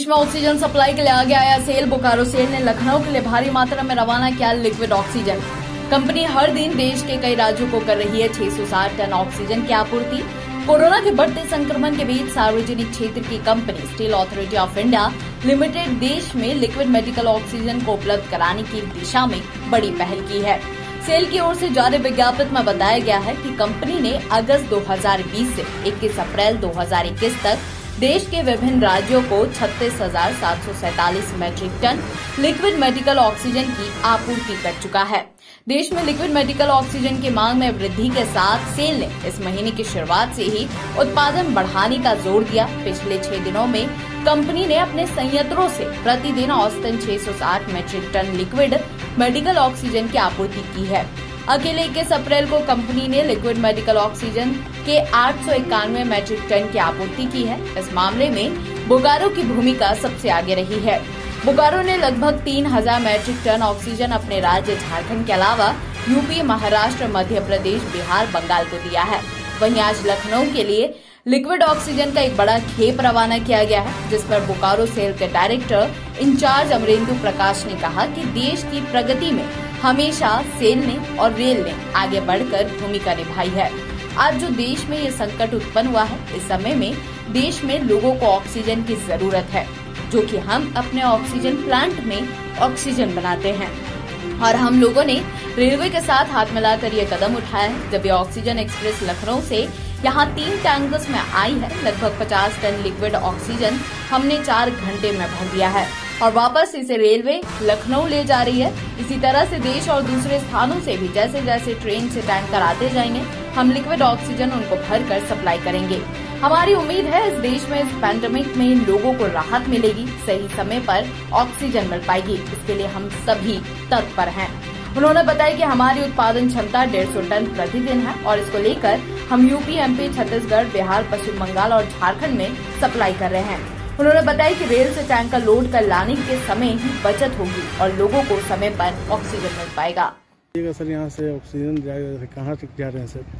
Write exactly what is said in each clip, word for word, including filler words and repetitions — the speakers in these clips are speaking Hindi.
देश में ऑक्सीजन सप्लाई के लिए आगे आया सेल। बोकारो सेल ने लखनऊ के लिए भारी मात्रा में रवाना किया लिक्विड ऑक्सीजन। कंपनी हर दिन देश के कई राज्यों को कर रही है छह सौ साठ टन ऑक्सीजन की आपूर्ति। कोरोना के बढ़ते संक्रमण के बीच सार्वजनिक क्षेत्र की company steel authority of India limited देश में लिक्विड मेडिकल ऑक्सीजन को उपलब्ध कराने की दिशा में बड़ी पहल की है। सेल की ओर से जारी विज्ञापन में बताया गया है कि कंपनी ने अगस्त दो हज़ार बीस से इक्कीस अप्रैल दो हज़ार इक्कीस तक देश के विभिन्न राज्यों को छत्तीस हजार सात सौ सैतालीस metric ton liquid medical oxygen की आपूर्ति कर चुका है। देश में लिक्विड मेडिकल ऑक्सीजन की मांग में वृद्धि के साथ सेल ने इस महीने की शुरुआत से ही उत्पादन बढ़ाने का जोर दिया। पिछले छह दिनों में कंपनी ने अपने संयंत्रों से प्रतिदिन औसतन छह सौ साठ metric ton liquid medical oxygen की आपूर्ति की है। अकेले इक्कीस अप्रैल को कंपनी ने लिक्विड मेडिकल ऑक्सीजन के आठ सौ इक्यानवे मीट्रिक टन की आपूर्ति की है। इस मामले में बोकारो की भूमिका सबसे आगे रही है। बोकारो ने लगभग तीन हजार मीट्रिक टन ऑक्सीजन अपने राज्य झारखंड के अलावा यूपी, महाराष्ट्र, मध्य प्रदेश, बिहार, बंगाल को दिया है। वहीं आज लखनऊ के लिए लिक्विड ऑक्सीजन का एक बड़ा खेप रवाना किया गया है, जिस पर बोकारो सेल के डायरेक्टर इंचार्ज अमरेंदु प्रकाश ने कहा कि देश की प्रगति में हमेशा सेल ने और रेल ने आगे बढ़कर भूमिका निभाई है। आज जो देश में ये संकट उत्पन्न हुआ है, इस समय में देश में लोगों को ऑक्सीजन की जरूरत है, जो कि हम अपने ऑक्सीजन प्लांट में ऑक्सीजन बनाते हैं। और हम लोगों ने रेलवे के साथ हाथ मिलाकर ये कदम उठाया है। जब ये ऑक्सीजन एक्सप्रेस लखनऊ से यहाँ तीन टैंकर्स में आई है, लगभग पचास टन लिक्विड ऑक्सीजन हमने चार घंटे में भर दिया है और वापस इसे रेलवे लखनऊ ले जा रही है। इसी तरह से देश और दूसरे स्थानों से भी जैसे जैसे ट्रेन से टैंकर आते जाएंगे, हम लिक्विड ऑक्सीजन उनको भर कर सप्लाई करेंगे। हमारी उम्मीद है इस देश में इस पैंडेमिक में लोगों को राहत मिलेगी, सही समय पर ऑक्सीजन मिल पाएगी। इसके लिए हम सभी तत्पर हैं। उन्होंने बताया कि हमारी उत्पादन क्षमता डेढ़ सौ टन प्रतिदिन है और इसको लेकर हम यूपी, एमपी, छत्तीसगढ़, बिहार, पश्चिम बंगाल और झारखंड में सप्लाई कर रहे हैं। उन्होंने बताया कि रेल से टैंकर लोड कर लाने के समय ही बचत होगी और लोगों को समय पर ऑक्सीजन मिल पाएगा। सर, यहाँ से ऑक्सीजन कहाँ तक जा रहे हैं सर?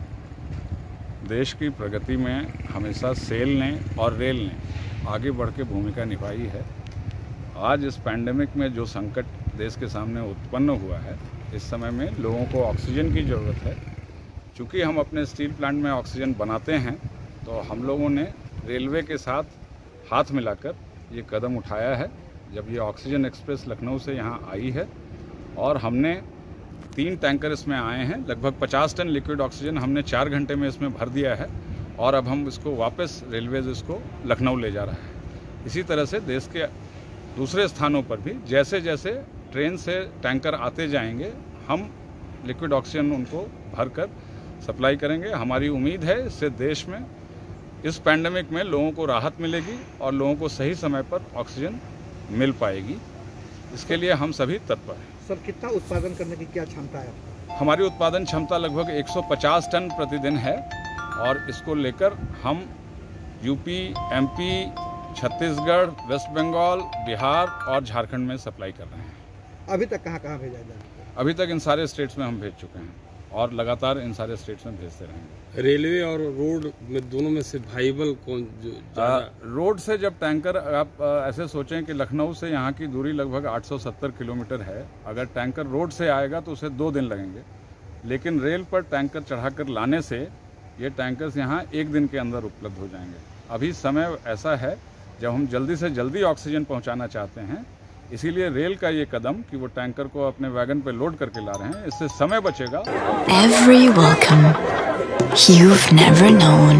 देश की प्रगति में हमेशा सेल ने और रेल ने आगे बढ़ के भूमिका निभाई है। आज इस पैंडेमिक में जो संकट देश के सामने उत्पन्न हुआ है, इस समय में लोगों को ऑक्सीजन की ज़रूरत है। चूँकि हम अपने स्टील प्लांट में ऑक्सीजन बनाते हैं, तो हम लोगों ने रेलवे के साथ हाथ मिलाकर ये कदम उठाया है। जब ये ऑक्सीजन एक्सप्रेस लखनऊ से यहाँ आई है और हमने तीन टैंकर इसमें आए हैं, लगभग पचास टन लिक्विड ऑक्सीजन हमने चार घंटे में इसमें भर दिया है और अब हम इसको वापस रेलवेज इसको लखनऊ ले जा रहा है। इसी तरह से देश के दूसरे स्थानों पर भी जैसे जैसे ट्रेन से टैंकर आते जाएंगे, हम लिक्विड ऑक्सीजन उनको भर कर सप्लाई करेंगे। हमारी उम्मीद है इससे देश में इस पैंडेमिक में लोगों को राहत मिलेगी और लोगों को सही समय पर ऑक्सीजन मिल पाएगी। इसके लिए हम सभी तत्पर हैं। सर, कितना उत्पादन करने की क्या क्षमता है? हमारी उत्पादन क्षमता लगभग एक सौ पचास टन प्रतिदिन है और इसको लेकर हम UP, MP, Chhattisgarh, West Bengal, Bihar और झारखंड में सप्लाई कर रहे हैं। अभी तक कहाँ कहाँ भेजा जाए? अभी तक इन सारे स्टेट्स में हम भेज चुके हैं और लगातार इन सारे स्टेट्स में भेजते रहेंगे। रेलवे और रोड में दोनों में से वाइबल कौन जो आ, रोड से जब टैंकर, आप आ, ऐसे सोचें कि लखनऊ से यहाँ की दूरी लगभग आठ सौ सत्तर किलोमीटर है। अगर टैंकर रोड से आएगा तो उसे दो दिन लगेंगे, लेकिन रेल पर टैंकर चढ़ाकर लाने से ये टैंकर्स यहाँ एक दिन के अंदर उपलब्ध हो जाएंगे। अभी समय ऐसा है जब हम जल्दी से जल्दी ऑक्सीजन पहुँचाना चाहते हैं, इसीलिए रेल का ये कदम कि वो टैंकर को अपने वैगन पे लोड करके ला रहे हैं, इससे समय बचेगा। Every welcome you've never known.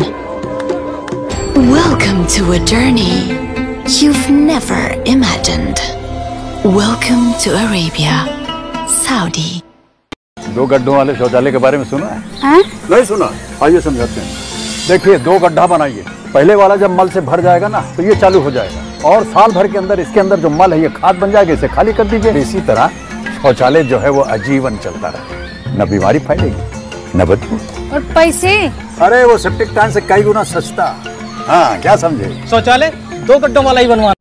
Welcome to a journey you've never imagined. Welcome to Arabia, Saudi. दो गड्ढों वाले शौचालय के बारे में सुना है? हाँ? नहीं सुना? आइए समझाते हैं। देखिए, दो गड्ढा बनाइए। पहले वाला जब मल से भर जाएगा ना, तो ये चालू हो जाएगा और साल भर के अंदर इसके अंदर जो मल है ये खाद बन जाएगा, इसे खाली कर दीजिए। इसी तरह शौचालय जो है वो आजीवन चलता रहे, न बीमारी फैलेगी न बदबू। और पैसे? अरे वो सेप्टिक टैंक से कई गुना सस्ता। हाँ, क्या समझे? शौचालय दो गड्ढों वाला ही बनवाना।